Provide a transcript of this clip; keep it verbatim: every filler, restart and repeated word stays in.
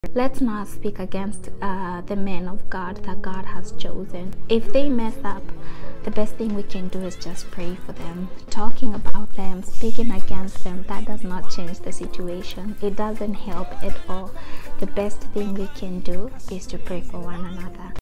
Let's not speak against uh, the men of God that God has chosen. If they mess up, the best thing we can do is just pray for them. Talking about them, speaking against them, that does not change the situation. It doesn't help at all. The best thing we can do is to pray for one another.